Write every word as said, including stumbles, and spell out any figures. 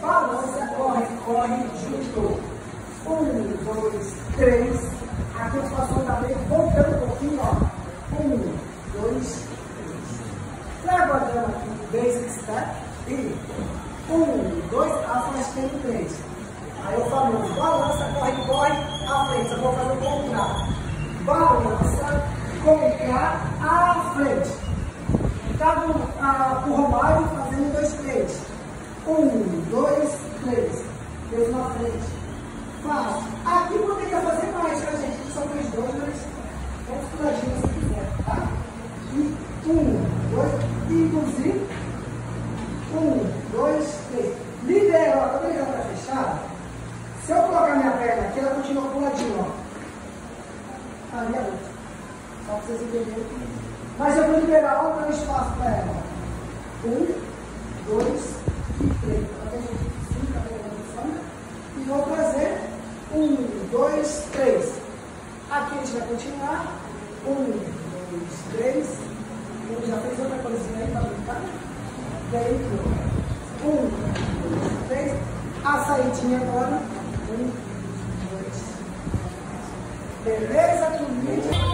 balança, corre, corre, juntou. Um, dois, três. Aqui eu faço outra vez, voltando um pouquinho, ó. Um, dois, três. Trago a dama aqui, basic step. E um, dois, afastando três. Aí eu falo, balança, corre, corre, à frente. Eu vou fazer o contrário. Balança, colocar à frente. Trago ah, o Romário fazendo dois, três. Um, dois, três. Deus na frente. Faço. Aqui poderia fazer mais, tá, gente? São mais dois, mas vamos puladinho se quiser, tá? E um, dois, inclusive. Um, dois, três. Liberou, tá vendo que ela tá fechada? Se eu colocar minha perna aqui, ela continua puladinho, ó. Ali a outra. Só pra vocês entenderem. Mas eu vou liberar um para espaço para ela. Um, dois e três. Até cinco, até a posição. E vou trazer um, dois, três. Aqui a gente vai continuar. Um, dois, três. Ele já fez outra coisinha aí para brincar. Dentro. Um, dois, três. A saidinha agora. Um, dois. Beleza, comigo?